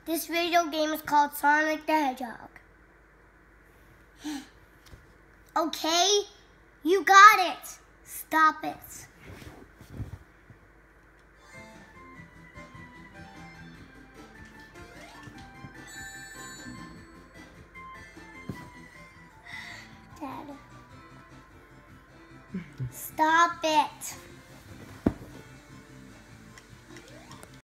This video game is called Sonic the Hedgehog. Okay, you got it. Stop it. Dad. Stop it.